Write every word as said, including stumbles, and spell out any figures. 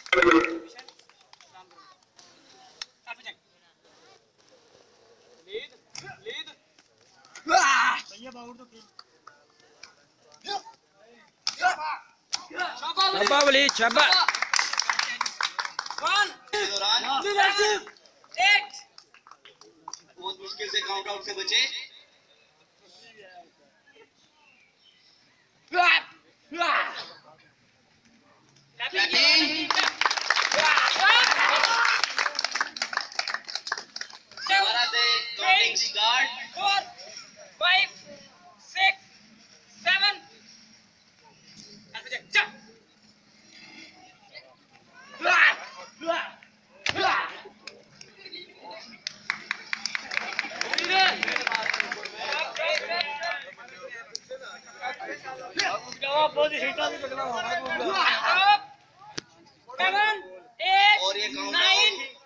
छापा बोली छापा बहुत मुश्किल से काउंट आउट से बचे। दोबारा से counting start. Four five six seven और ये काउंट आउट